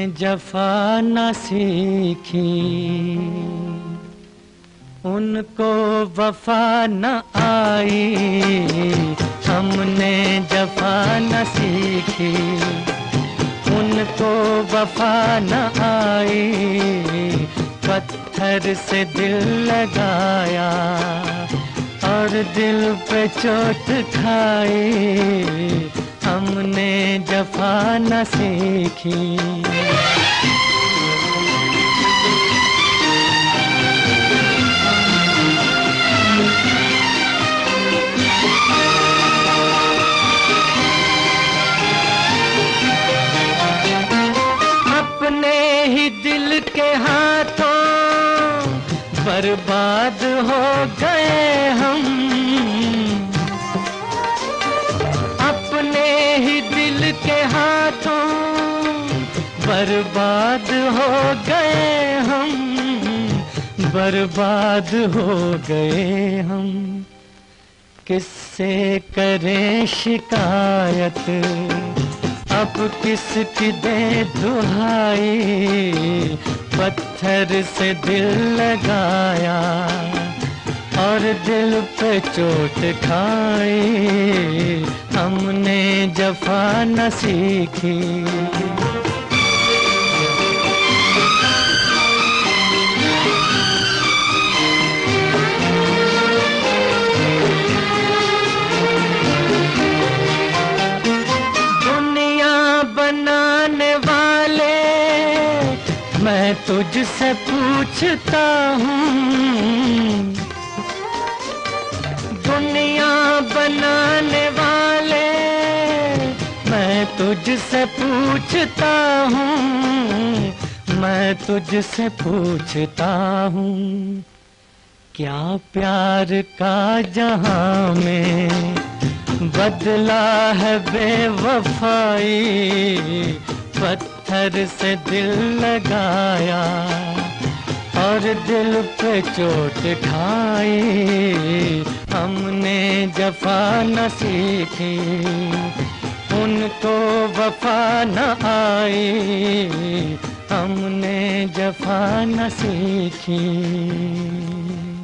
जफा न सीखी, उनको वफा न आई। हमने जफा न सीखी, उनको वफा न आई। पत्थर से दिल लगाया और दिल पे चोट खाई। हमने जफा न सीखी। अपने ही दिल के हाथों बर्बाद हो गए हम। अपने ही दिल के हाथों बर्बाद हो गए हम, बर्बाद हो गए हम। किससे करें शिकायत, अब किसकी दे दुहाई। पत्थर से दिल लगाया और दिल पे चोट खाई। हमने जफा न सीखी। बनाने वाले मैं तुझसे पूछता हूँ, दुनिया बनाने वाले मैं तुझसे पूछता हूँ, मैं तुझसे पूछता हूँ। क्या प्यार का जहां में बदला है बेवफाई। पत्थर से दिल लगाया और दिल पे चोट खाई। हमने जफा न सीखी, उनको वफा न आई। हमने जफा न सीखी।